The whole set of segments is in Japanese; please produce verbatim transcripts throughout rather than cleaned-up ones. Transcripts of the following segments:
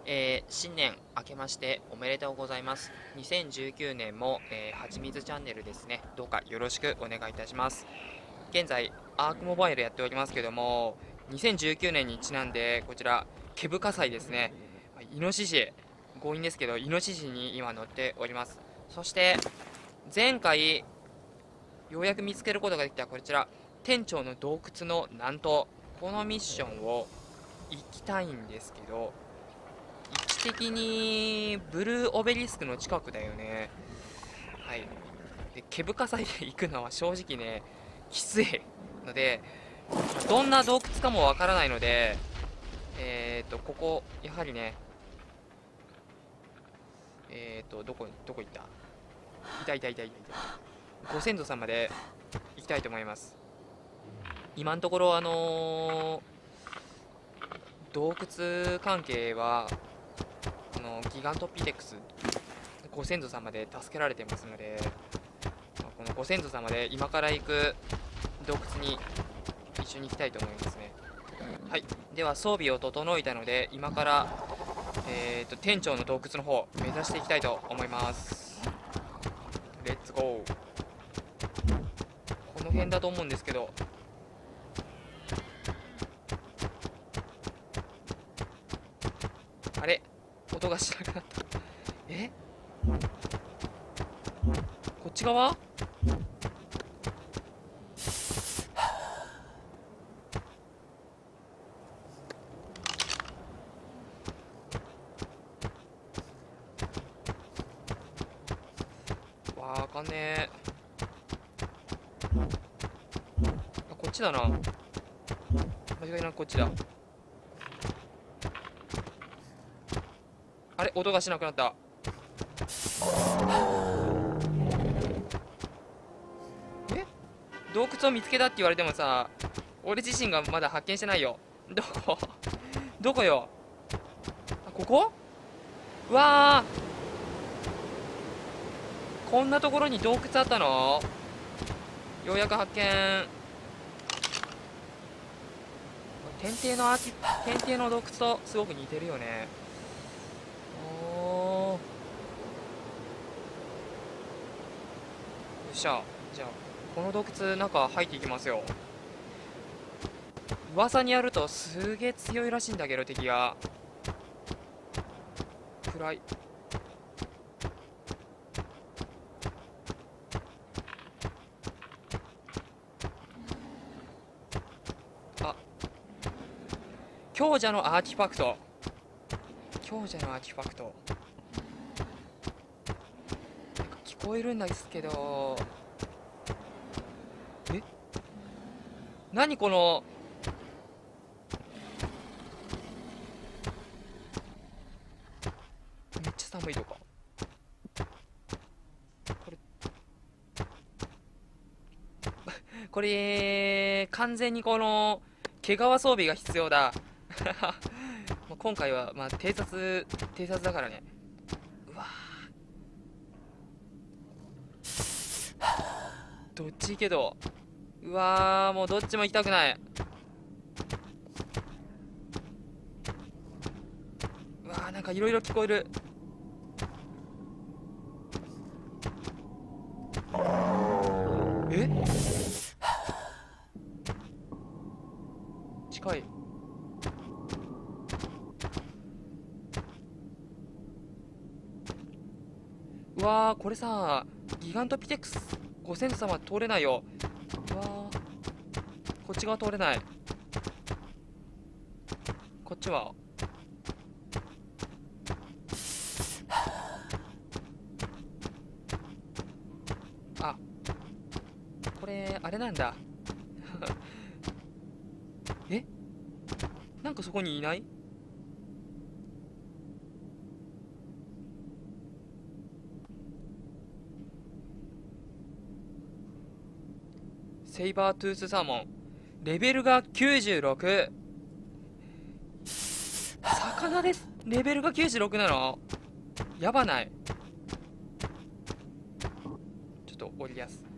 えー新年明けましておめでとうございます。にせんじゅうきゅうねんも、えー、はちみつチャンネルですね。どうかよろしくお願いいたします。現在、アークモバイルやっておりますけども、にせんじゅうきゅうねんにちなんで、こちら、毛深祭ですね。イノシシ、強引ですけど、イノシシに今乗っております。そして、前回、ようやく見つけることができたこちら、店長の洞窟の南東、このミッションを行きたいんですけど、位置的にブルーオベリスクの近くだよね。はい。で、毛深さで行くのは正直ね、きついので、まあどんな洞窟かもわからないので、えーと、ここ、やはりね、えーと、どこ、どこ行ったいたいたいたいたいた。ご先祖様で行きたいと思います。今のところ、あのー洞窟関係は、あのギガントピテクス、ご先祖様で助けられてますので、まあこのご先祖様で今から行く洞窟に一緒に行きたいと思いますね。はい、では装備を整えたので今から、えー、と店長の洞窟の方目指していきたいと思います。レッツゴー。この辺だと思うんですけど、あれ、音がしなくなった。え、こっち側。わかんねえ。あ、こっちだな。間違いなくこっちだ。あれ、音がしなくなった。え、洞窟を見つけたって言われてもさ、俺自身がまだ発見してないよ。どこどこよ。あ、ここ。うわー、こんなところに洞窟あったの。ようやく発見。天帝のアーキ天帝の洞窟とすごく似てるよね。おー、よっしゃ。じゃあこの洞窟中入っていきますよ。噂によるとすげえ強いらしいんだけど、敵が。暗い。あ、強者のアーティファクト。強者のアーティファクト聞こえるんですけど、え、何この、めっちゃ寒いとか。これこれ完全にこの毛皮装備が必要だ。まあ今回はまあ偵察偵察だからね。うわ、どっち行けど。うわー、もうどっちも行きたくない。うわー、なんかいろいろ聞こえる。え、近い。うわー、これさ、ギガントピテクスご先祖様通れないよ。うわー、こっち側通れない。こっちは。あ、これあれなんだ。え、なんかそこにいない。セイバートゥースサーモンレベルがきゅうじゅうろく。魚です。レベルがきゅうじゅうろくなの。やばない。ちょっと降りやす。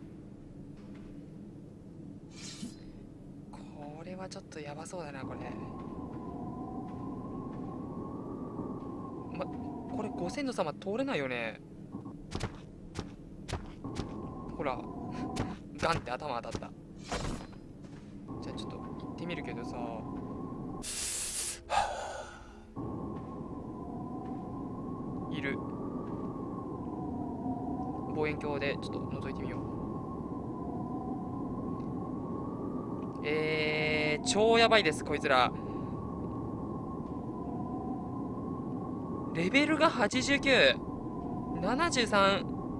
これはちょっとやばそうだなこれ。 ご先祖様通れないよね。ほらガンって頭当たった。じゃあちょっと行ってみるけどさ、いる。望遠鏡でちょっと覗いてみよう。えー、超やばいですこいつら。レベルがはちじゅうきゅう、ななじゅうさん、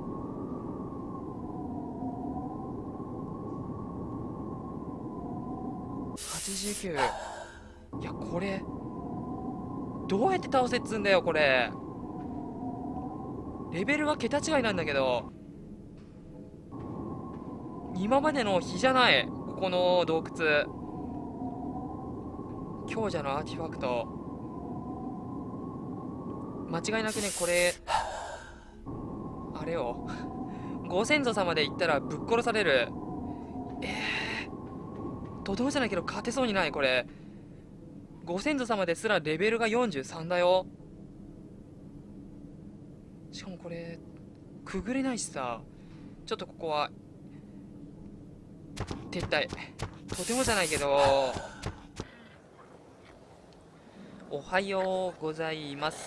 はちじゅうきゅう。いやこれどうやって倒せっつんだよこれ。レベルが桁違いなんだけど、今までの比じゃない。ここの洞窟、強者のアーティファクト、間違いなくねこれあれよご先祖様で言ったらぶっ殺される。えー、とてもじゃないけど勝てそうにない。これご先祖様ですらレベルがよんじゅうさんだよ。しかもこれくぐれないしさ、ちょっとここは撤退。とてもじゃないけど。おはようございます。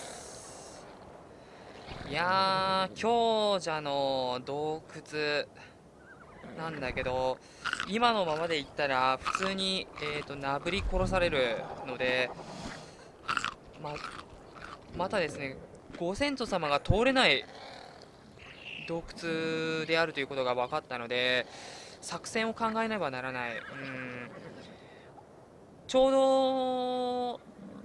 いやー強者の洞窟なんだけど、今のままでいったら普通に、えーと、なぶり殺されるので、ままたですねご先祖様が通れない洞窟であるということが分かったので、作戦を考えねばならない。うん、ちょうど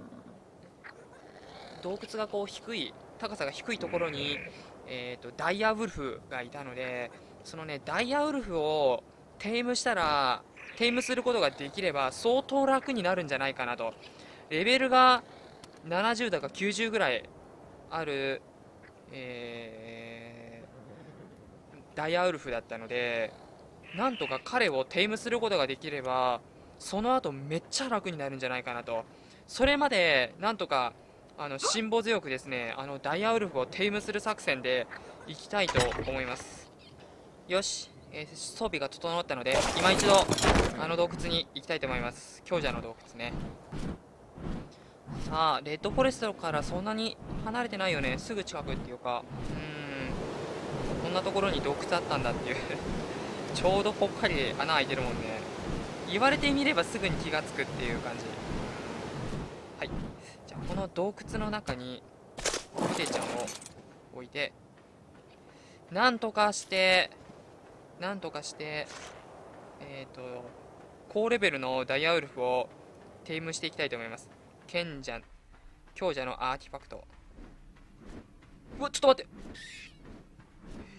洞窟がこう低い、高さが低いところに、えーと、ダイヤウルフがいたので、そのねダイヤウルフをテイムしたら、テイムすることができれば相当楽になるんじゃないかなと。レベルがななじゅうだかきゅうじゅうぐらいある、えー、ダイヤウルフだったので、なんとか彼をテイムすることができればその後めっちゃ楽になるんじゃないかなと。それまでなんとかあの辛抱強くですね、あのダイヤウルフをテイムする作戦でいきたいと思います。よし、えー、装備が整ったので今一度あの洞窟に行きたいと思います。強者の洞窟ね。さあレッドフォレストからそんなに離れてないよね。すぐ近くっていうか、うーん、こんなところに洞窟あったんだっていうちょうどぽっかり穴開いてるもんね。言われてみればすぐに気がつくっていう感じ。はい、じゃあこの洞窟の中にポテちゃんを置いて、なんとかしてなんとかしてえっ、ー、と高レベルのダイヤウルフをテイムしていきたいと思います。賢者強者のアーティファクト。うわちょっと待って、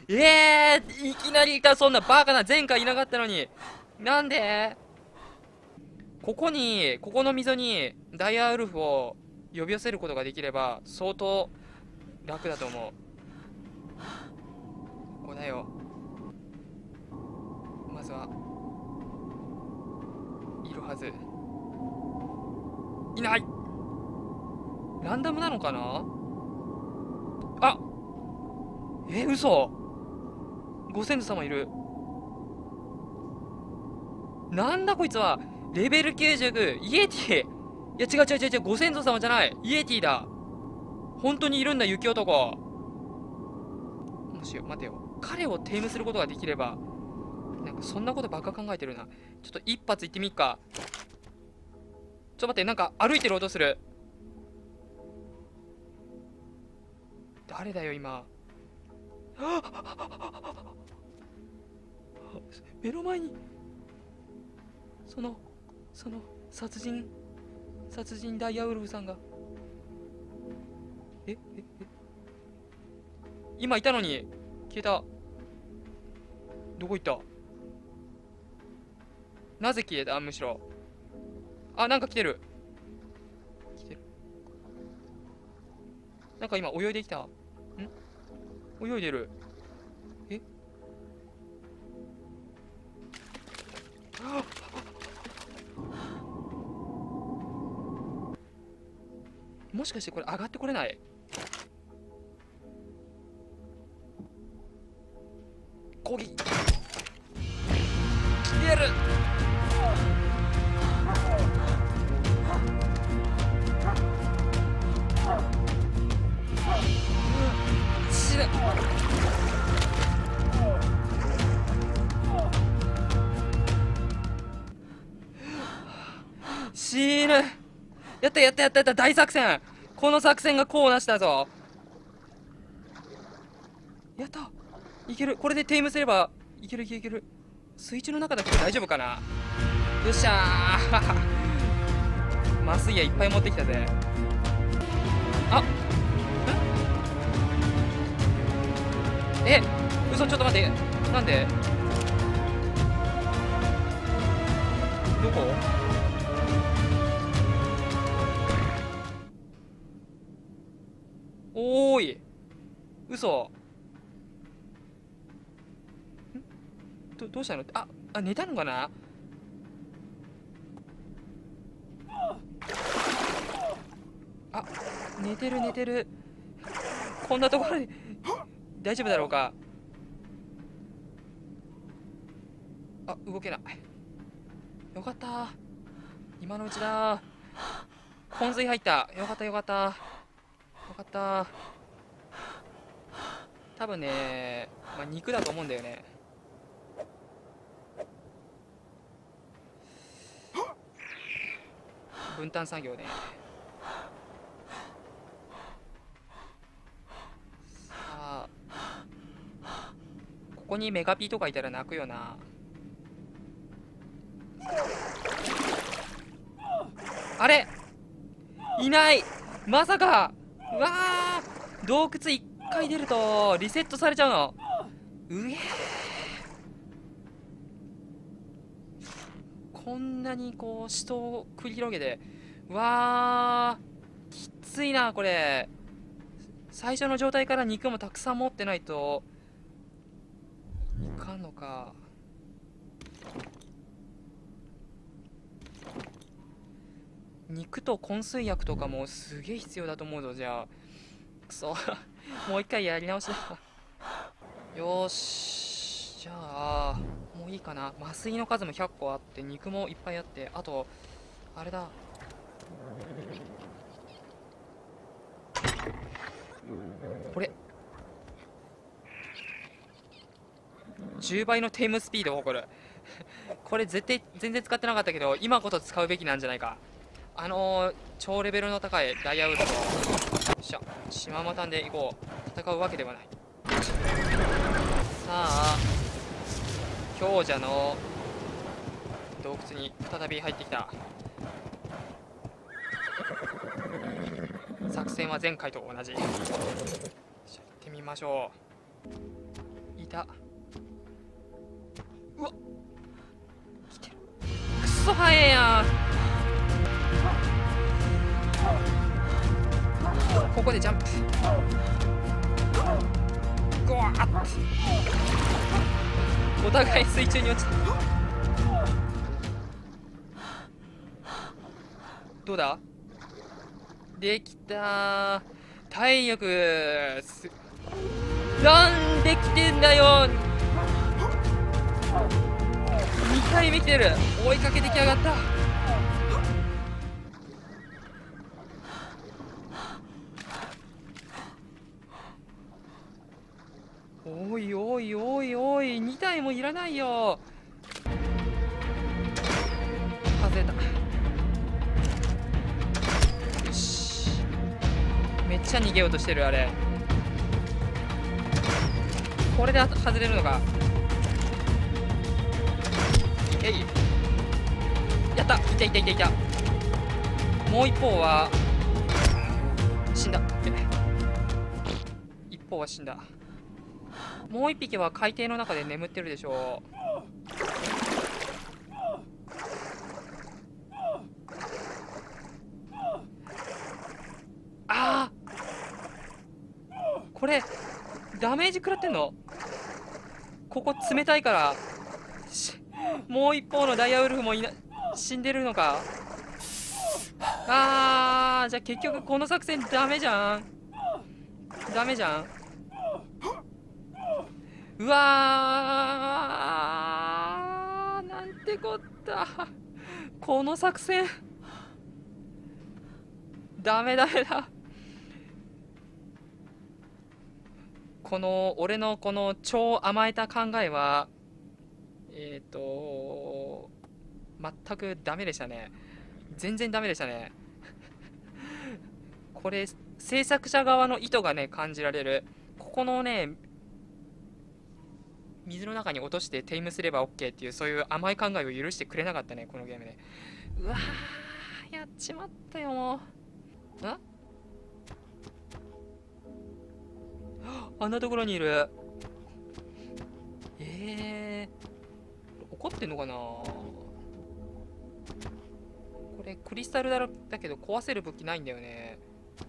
えー、いきなりいた。そんなバカな、前回いなかったのに。なんでここにここの溝にダイヤウルフを呼び寄せることができれば相当楽だと思う。ここだよ。まずはいるはず。いない。ランダムなのかな。あえー、嘘。ご先祖様いる。なんだこいつは。レベルきゅうじゅうきゅう、イエティ。いや違う違う違う違う、ご先祖様じゃない、イエティだ。本当にいるんだ雪男。もしよ待てよ、彼をテイムすることができれば、なんかそんなことばっか考えてるな。ちょっと一発いってみっか。ちょっと待って、なんか歩いてる音する。誰だよ今。目の前にそのその殺人殺人ダイヤウルフさんが。えええ今いたのに消えた。どこ行った。なぜ消えた。むしろあ、なんか来てる来てる。なんか今泳いできた。ん泳いでる。えもしかしてこれ上がってこれない。 攻撃来てる。死ぬ。死ぬ。やったやったやったやった。大作戦。この作戦が功をなしたぞ。やった。いける。これでテイムすればいけるいけるいける。水中の中だけど大丈夫かな。よっしゃー麻酔やいっぱい持ってきたぜ。あえ嘘。ちょっと待って。なんでどこ。おーい嘘。ど, どうしたの。ああ寝たのかな。あ寝てる寝てる。こんなところで大丈夫だろうか。あ動けない。よかった今のうちだ。昏睡入った。よかったよかったよかった。多分ね、まあ、肉だと思うんだよね。分担作業ね。さあここにメガピーとかいたら泣くよな。あれいない。まさか。うわー洞窟いっかい出るとリセットされちゃうの。うえーこんなにこう死闘を繰り広げて。うわーきついなこれ。最初の状態から肉もたくさん持ってないといかんのか。肉と昏睡薬とかもすげえ必要だと思うぞ。じゃあくそもう一回やり直しだ。よしじゃあもういいかな。麻酔の数もひゃっこあって肉もいっぱいあって、あとあれだこれじゅうばいのテイムスピードを誇るこれ絶対全然使ってなかったけど今こそ使うべきなんじゃないか。あのー、超レベルの高いダイヤウルフとよっしゃ島またんでいこう。戦うわけではない。さあ強者の洞窟に再び入ってきた。作戦は前回と同じ。行ってみましょう。いた。うわっ来てる。くそ早えやん。ここでジャンプ。ゴワーッお互い水中に落ちた。どうだできた。体力すなんできてんだよ。にかいめ来てる。追いかけてきやがった。おいおいおいおいにたいもいらないよ。外れた。よしめっちゃ逃げようとしてる。あれこれで外れるのか。えいやった。いたいたいたいた。もう一方は死んだ。一方は死んだ。もう一匹は海底の中で眠ってるでしょう。ああこれダメージ食らってんの。ここ冷たいからもう一方のダイヤウルフもいな死んでるのか。あーじゃあ結局この作戦ダメじゃん。ダメじゃん。 うわー、なんてこった。この作戦ダメダメだ。この俺のこの超甘えた考えはえっ、ー、と全くダメでしたね。全然ダメでしたね。これ制作者側の意図がね感じられる。ここのね水の中に落としてテイムすれば オーケー っていう、そういう甘い考えを許してくれなかったね、このゲームで。うわー、やっちまったよ、もう。んあんなところにいる。えー、怒ってんのかな。これクリスタルだろだけど壊せる武器ないんだよね。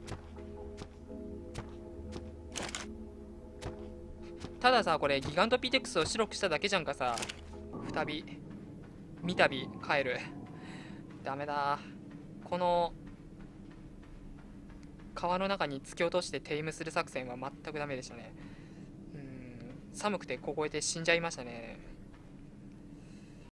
たださ、これギガントピテクスを白くしただけじゃんかさ。再び三度帰る。ダメだ。この川の中に突き落としてテイムする作戦は全くダメでしたね。うん、寒くて凍えて死んじゃいましたね。